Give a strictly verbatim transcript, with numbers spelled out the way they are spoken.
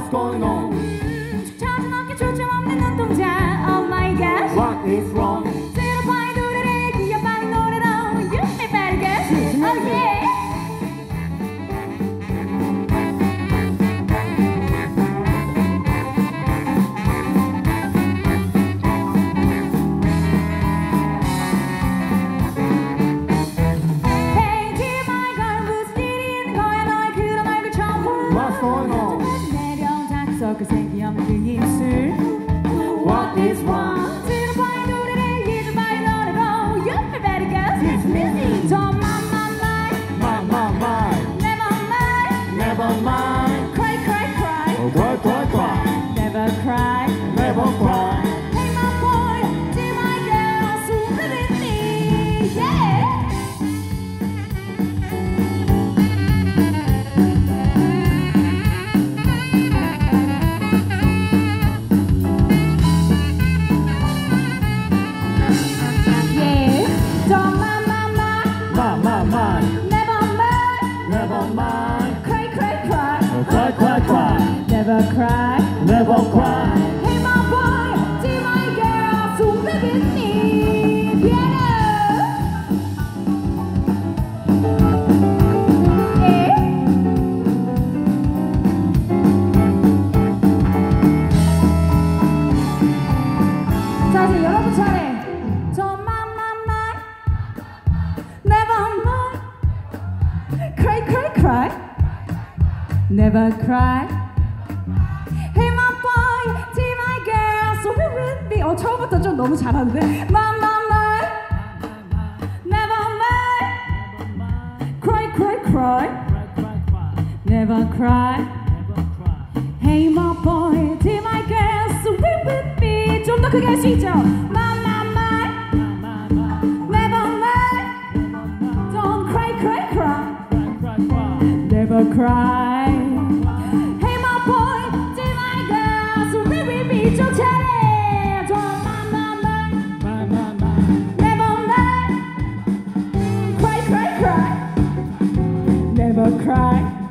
What's going on? 찾은 어깨 초점 없는 눈동자. Oh my gosh. What is wrong? 들어봐이 노래를 귀여봐이 노래로. You may better guess. Oh yeah. 그 색이 없는 그 입술. What is wrong? 들어봐이 노래를 잊어봐이 노래로. You better guess it's music. Don't mind my mind. My, my, my. Never mind. Never mind. Cry, cry, cry. Oh, cry, cry, cry. Never cry. Never cry. Hey my boy, dear my girl, swim with me. Yeah. Never cry, Never cry. Hey my boy, dear my girl, swim with me. Piano. Yeah. 자 이제 여러분 차례. Don't mind my mind. Never mind. Cry, cry, cry. Never cry. Hey my boy, dear my girl, so be with me. 어 처음부터 좀 너무 잘하는데. My my my, never mind. Cry cry cry, never cry. Hey my boy, dear my girl, so be with me. 좀 더 크게 할 수 있죠? My my my, never mind. Don't cry cry cry, never cry. 좀 잘해. Don't mind my mind. My, my, my. Never mind. Cry, cry, cry. Never cry.